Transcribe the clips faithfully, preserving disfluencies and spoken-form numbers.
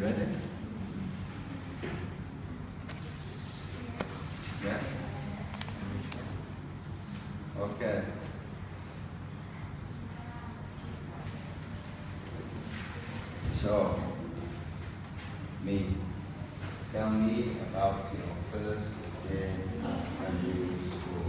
ready? Yeah? Okay. So, me, tell me about your first day at new school.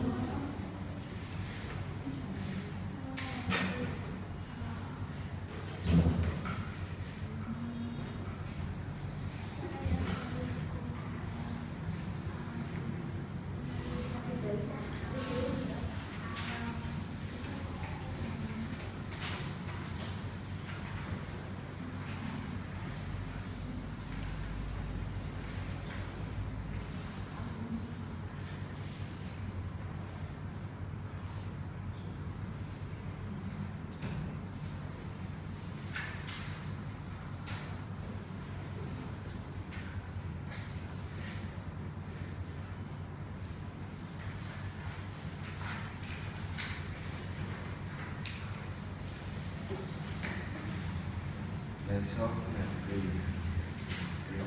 Let's hope and breathe. Breathe.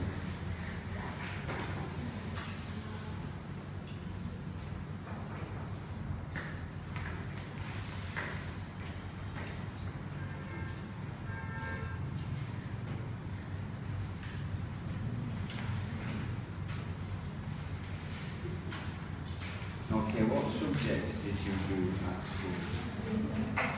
Okay, what subjects did you do at school?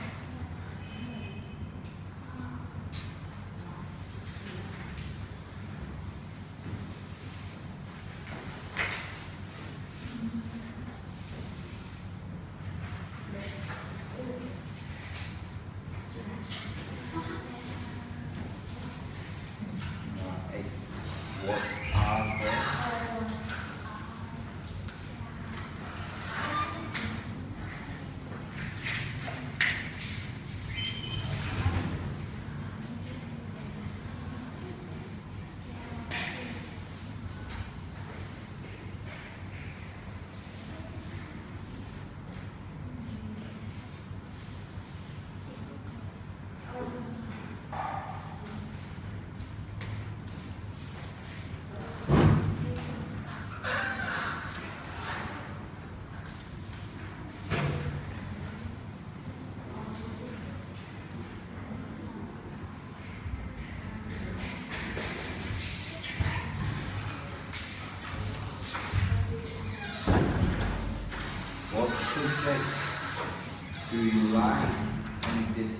What are they? What subjects do you like?